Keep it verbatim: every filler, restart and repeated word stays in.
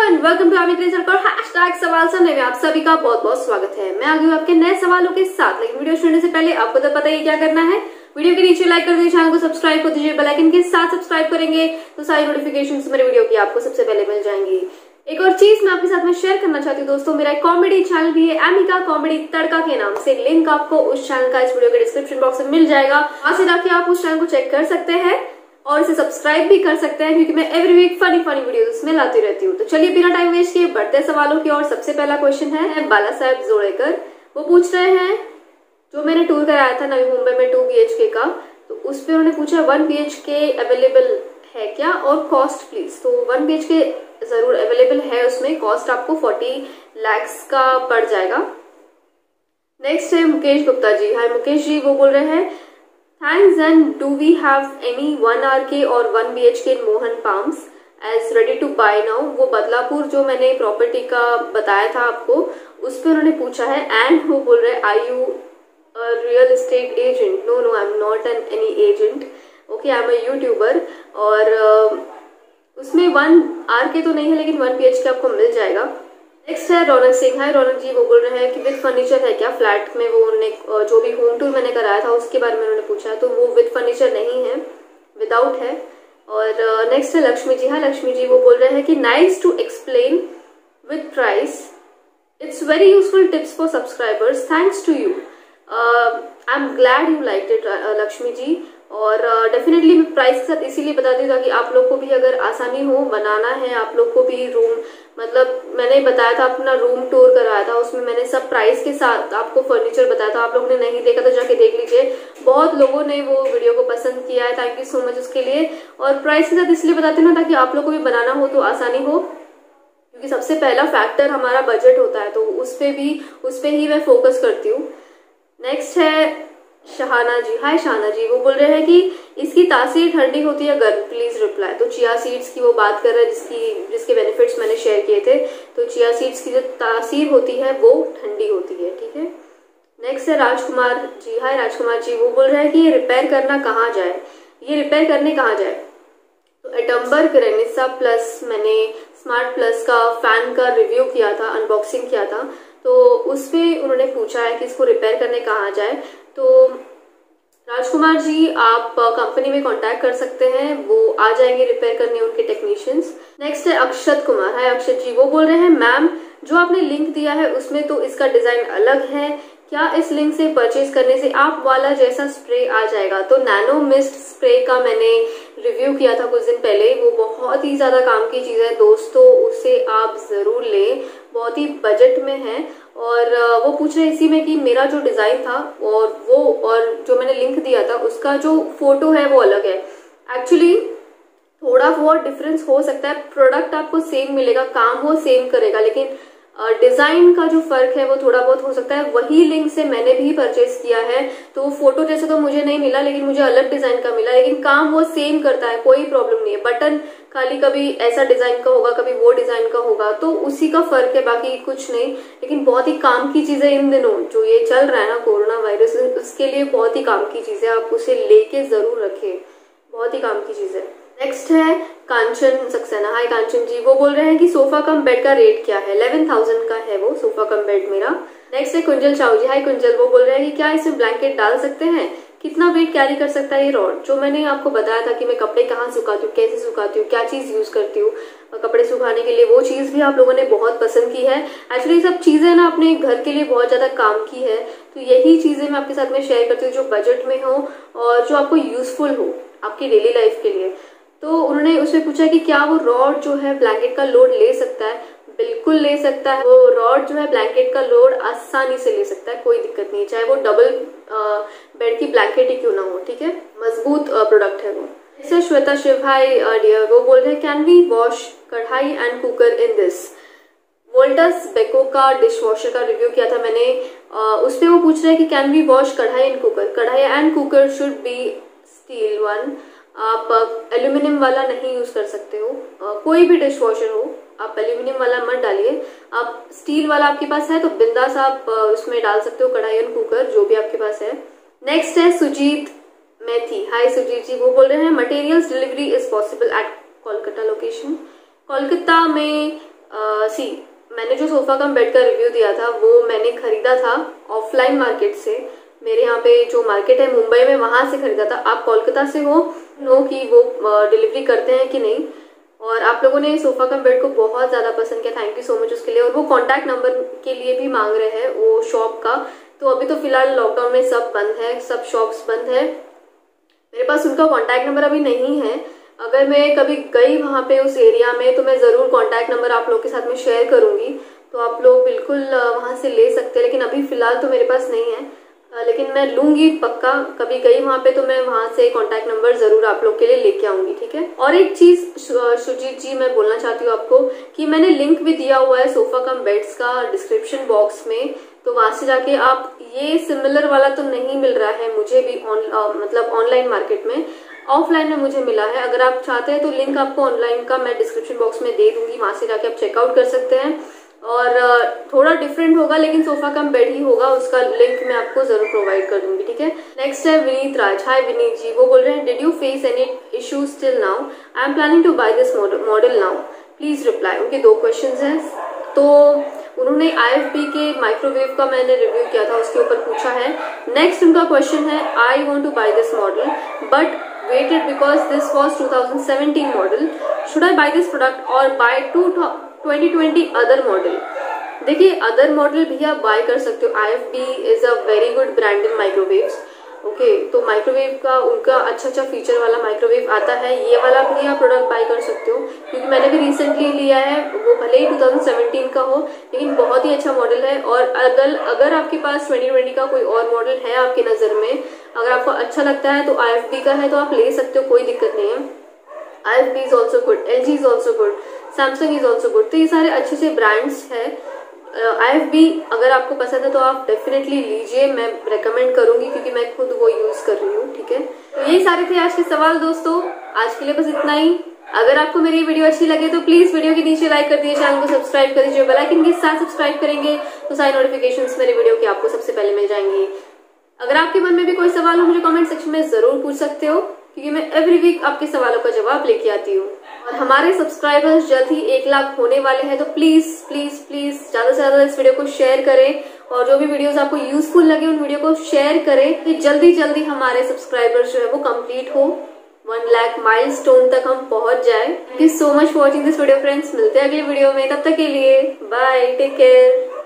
And welcome to hashtag सवाल सुनने में आप सभी का बहुत बहुत स्वागत है। मैं आ गई हूँ आपके नए सवालों के साथ, लेकिन वीडियो शुरू से पहले आपको तो पता ही क्या करना है। वीडियो के नीचे लाइक कर दीजिए, चैनल को सब्सक्राइब कर दीजिए, बेल आइकन के साथ सब्सक्राइब करेंगे तो सारी नोटिफिकेशंस मेरे वीडियो की आपको सबसे पहले मिल जाएंगी। एक और चीज मैं आपके साथ में शेयर करना चाहती हूँ दोस्तों, मेरा एक कॉमेडी चैनल भी है एमिका कॉमेडी तड़का के नाम से। लिंक आपको उस चैनल का इस वीडियो के डिस्क्रिप्शन बॉक्स में मिल जाएगा, वहां से जाके आप उस चैनल को चेक कर सकते हैं और इसे सब्सक्राइब भी कर सकते हैं, क्योंकि मैं every week funny funny videos उसमें लाती रहती हूँ। तो चलिए बिना टाइम वेस्ट किए बढ़ते सवालों की ओर। सबसे पहला क्वेश्चन है बाला साहब जोड़ेकर, वो पूछ रहे हैं जो मैंने टूर कराया था नवी मुंबई में टू बी एच के का, तो उस पर उन्होंने पूछा one B H K available है क्या और कॉस्ट प्लीज। तो वन बी एच के जरूर अवेलेबल है, उसमें कॉस्ट आपको फोर्टी लैक्स का पड़ जाएगा। नेक्स्ट है मुकेश गुप्ता जी। हाय मुकेश जी, वो बोल रहे हैं Thanks, and do we have any one R K और one B H K in Mohan Palms as ready to buy now? वो बदलापुर जो मैंने प्रॉपर्टी का बताया था आपको, उस पर उन्होंने पूछा है। एंड वो बोल रहे हैं are you a real estate agent? No, no, I'm not an any agent. Okay, I'm a YouTuber। और uh, उसमें वन आर के तो नहीं है, लेकिन वन बी एच के आपको मिल जाएगा। नेक्स्ट है रौनक सिंह। हाय रौनक जी, वो बोल रहे हैं कि विद फर्नीचर है क्या फ्लैट में। वो उन्होंने जो भी होम टूर मैंने कराया था उसके बारे में उन्होंने पूछा है, तो वो विद फर्नीचर नहीं है, विदाउट है। और नेक्स्ट है लक्ष्मी जी। हाँ लक्ष्मी जी, वो बोल रहे हैं कि nice to explain with price, it's very useful tips for subscribers, thanks to you. I am glad you like it Lakshmi ji. और डेफिनेटली uh, मैं प्राइस के साथ इसीलिए बताती हूँ ताकि आप लोग को भी अगर आसानी हो, बनाना है आप लोग को भी रूम, मतलब मैंने बताया था अपना रूम टूर कराया था, उसमें मैंने सब प्राइस के साथ आपको फर्नीचर बताया था। आप लोगों ने नहीं देखा तो जाके देख लीजिए, बहुत लोगों ने वो वीडियो को पसंद किया है, थैंक यू सो मच उसके लिए। और प्राइस के साथ इसलिए बताती हूँ ताकि आप लोग को भी बनाना हो तो आसानी हो, क्योंकि सबसे पहला फैक्टर हमारा बजट होता है, तो उस पर भी उस पर ही मैं फोकस करती हूँ। नेक्स्ट है शहाना जी। हाय शहाना जी, वो बोल रहे हैं कि इसकी तासीर ठंडी होती है गर्म, प्लीज रिप्लाई। तो चिया सीड्स की वो बात कर रहे हैं जिसकी जिसके बेनिफिट्स मैंने शेयर किए थे। तो चिया सीड्स की जो तासीर होती है वो ठंडी होती है, ठीक है। नेक्स्ट है राजकुमार जी। हाय राजकुमार जी, वो बोल रहे हैं कि ये रिपेयर करना कहाँ जाए, ये रिपेयर करने कहाँ जाए। तो एडम्बर्ग रेनिसा प्लस, मैंने स्मार्ट प्लस का फैन का रिव्यू किया था, अनबॉक्सिंग किया था, तो उस पे उन्होंने पूछा है कि इसको रिपेयर करने कहाँ जाए। तो राजकुमार जी आप कंपनी में कांटेक्ट कर सकते हैं, वो आ जाएंगे रिपेयर करने उनके टेक्नीशियंस। नेक्स्ट है अक्षत कुमार। हाय अक्षत जी, वो बोल रहे हैं मैम जो आपने लिंक दिया है उसमें तो इसका डिजाइन अलग है, क्या इस लिंक से परचेज करने से आप वाला जैसा स्प्रे आ जाएगा। तो नैनो मिस्ट स्प्रे का मैंने रिव्यू किया था कुछ दिन पहले, वो बहुत ही ज्यादा काम की चीज है दोस्तों, उसे आप जरूर लें, बहुत ही बजट में है। और वो पूछ रहे इसी में कि मेरा जो डिजाइन था और वो और जो मैंने लिंक दिया था उसका जो फोटो है वो अलग है। एक्चुअली थोड़ा बहुत डिफरेंस हो सकता है, प्रोडक्ट आपको सेम मिलेगा, काम वो सेम करेगा, लेकिन डिजाइन का जो फर्क है वो थोड़ा बहुत हो सकता है। वही लिंक से मैंने भी परचेज किया है, तो वो फोटो जैसे तो मुझे नहीं मिला, लेकिन मुझे अलग डिजाइन का मिला, लेकिन काम वो सेम करता है, कोई प्रॉब्लम नहीं है। बटन खाली कभी ऐसा डिजाइन का होगा, कभी वो डिजाइन का होगा, तो उसी का फर्क है, बाकी कुछ नहीं। लेकिन बहुत ही काम की चीज है इन दिनों जो ये चल रहा है ना कोरोना वायरस, उसके लिए बहुत ही काम की चीज है, आप उसे लेके जरूर रखें, बहुत ही काम की चीज है। नेक्स्ट है कांचन सक्सेना। हाय कांचन जी, वो बोल रहे हैं कि सोफा कम बेड का रेट क्या है। इलेवन थाउजेंड का है वो सोफा कम बेड मेरा। नेक्स्ट है कुंजल चाऊ जी। हाय कुंजल, वो बोल रहे हैं कि क्या इसमें ब्लैंकेट डाल सकते हैं, कितना वेट कैरी कर सकता है ये रॉड। जो मैंने आपको बताया था कि मैं कपड़े कहाँ सुखाती हूँ, कैसे सुखाती हूँ, क्या चीज यूज करती हूँ कपड़े सुखाने के लिए, वो चीज भी आप लोगों ने बहुत पसंद की है। एक्चुअली सब चीजें ना अपने घर के लिए बहुत ज्यादा काम की है, तो यही चीजें मैं आपके साथ में शेयर करती हूँ जो बजट में हो और जो आपको यूजफुल हो आपकी डेली लाइफ के लिए। तो उन्होंने उसमें पूछा कि क्या वो रॉड जो है ब्लैंकेट का लोड ले सकता है। बिल्कुल ले सकता है, वो रॉड जो है ब्लैंकेट का लोड आसानी से ले सकता है, कोई दिक्कत नहीं, चाहे वो डबल बेड की ब्लैंकेट ही क्यों ना हो, ठीक है, मजबूत प्रोडक्ट है वो। इससे श्वेता शिव, हाय डियर, वो बोल रहे हैं can we wash kadhai and cooker in this. Voltas Beko का डिश वॉशर का रिव्यू किया था मैंने, उस पर वो पूछ रहे हैं कि can we wash kadhai and cooker. Kadhai and cooker should be steel one, आप एल्यूमिनियम वाला नहीं यूज कर सकते हो, कोई भी डिश वॉशर हो आप एल्यूमिनियम वाला मत डालिए, आप स्टील वाला आपके पास है तो बिंदास आप उसमें डाल सकते हो, कढ़ाई एंड कुकर जो भी आपके पास है। नेक्स्ट है सुजीत मैथी। हाय सुजीत जी, वो बोल रहे हैं materials delivery is possible at Kolkata location. Kolkata में सी मैंने जो सोफा कम बेड का रिव्यू दिया था वो मैंने खरीदा था ऑफलाइन मार्केट से। मेरे यहाँ पे जो मार्केट है मुंबई में, वहां से खरीदा था। आप कोलकाता से हो नो कि वो डिलीवरी करते हैं कि नहीं। और आप लोगों ने सोफा कम बेड को बहुत ज्यादा पसंद किया, थैंक यू सो मच उसके लिए। और वो कॉन्टैक्ट नंबर के लिए भी मांग रहे हैं वो शॉप का। तो अभी तो फिलहाल लॉकडाउन में सब बंद है, सब शॉप्स बंद है। मेरे पास उनका कॉन्टैक्ट नंबर अभी नहीं है। अगर मैं कभी गई वहां पे उस एरिया में तो मैं जरूर कॉन्टैक्ट नंबर आप लोग के साथ में शेयर करूंगी, तो आप लोग बिल्कुल वहां से ले सकते हैं। लेकिन अभी फिलहाल तो मेरे पास नहीं है, लेकिन मैं लूंगी पक्का। कभी गई वहां पे तो मैं वहां से कांटेक्ट नंबर जरूर आप लोग के लिए लेके आऊंगी, ठीक है। और एक चीज सुजीत जी मैं बोलना चाहती हूँ आपको कि मैंने लिंक भी दिया हुआ है सोफा कम बेड्स का डिस्क्रिप्शन बॉक्स में, तो वहां से जाके आप, ये सिमिलर वाला तो नहीं मिल रहा है मुझे भी ऑन मतलब ऑनलाइन मार्केट में, ऑफलाइन में मुझे मिला है। अगर आप चाहते हैं तो लिंक आपको ऑनलाइन का मैं डिस्क्रिप्शन बॉक्स में दे दूंगी, वहां से जाके आप चेकआउट कर सकते हैं। और थोड़ा डिफरेंट होगा लेकिन सोफा कम बेड ही होगा, उसका लिंक मैं आपको जरूर प्रोवाइड कर दूंगी, ठीक है। नेक्स्ट है विनीत राज। हाय विनीत जी, वो बोल रहे हैं did you face any issues till now, I am planning to buy this model now, please reply. उनके दो क्वेश्चन हैं। तो उन्होंने आई एफ बी के माइक्रोवेव का मैंने रिव्यू किया था, उसके ऊपर पूछा है। नेक्स्ट उनका क्वेश्चन है I want to buy this model but waited because this was twenty seventeen model, should I buy this product or buy two twenty twenty other model। देखिए अदर मॉडल भी आप बाय कर सकते हो। I F B is a very good brand in microwaves, okay. तो microwave का उनका अच्छा अच्छा फीचर वाला माइक्रोवेव आता है, ये वाला भी आप प्रोडक्ट बाय कर सकते हो, क्योंकि मैंने भी रिसेंटली लिया है। वो भले ही twenty seventeen का हो लेकिन बहुत ही अच्छा मॉडल है। और अगर अगर आपके पास twenty twenty का कोई और मॉडल है आपकी नजर में, अगर आपको अच्छा लगता है तो आई एफ बी का है तो आप ले सकते हो, कोई दिक्कत नहीं है। I F B is also good, L G is also good, Samsung is also good. तो ये सारे अच्छे अच्छे ब्रांड्स है। आई एफ बी अगर आपको पसंद है तो आप डेफिनेटली लीजिए, मैं रेकमेंड करूंगी क्योंकि मैं खुद वो यूज कर रही हूँ, ठीक है। तो ये सारे थे आज के सवाल दोस्तों, आज के लिए बस इतना ही। अगर आपको मेरी वीडियो अच्छी लगे तो प्लीज वीडियो के नीचे लाइक कर दीजिए, चैनल को सब्सक्राइब कर दीजिए, बेल आइकन के साथ सब्सक्राइब करेंगे तो सारी नोटिफिकेशंस मेरे वीडियो की आपको सबसे पहले मिल जाएंगी। अगर आपके मन में भी कोई सवाल हो मुझे कमेंट सेक्शन में जरूर पूछ सकते हो, क्योंकि मैं एवरी वीक आपके सवालों का जवाब लेके आती हूँ। और हमारे सब्सक्राइबर्स जल्द ही एक लाख होने वाले हैं, तो प्लीज प्लीज प्लीज ज्यादा से ज्यादा इस वीडियो को शेयर करें और जो भी वीडियोस आपको यूजफुल लगे उन वीडियो को शेयर करें कि जल्दी जल्दी हमारे सब्सक्राइबर्स जो है वो कंप्लीट हो, वन लाख माइलस्टोन तक हम पहुंच जाए। Thank you so much for watching this video friends, मिलते हैं अगली वीडियो में, तब तक के लिए बाय, टेक केयर।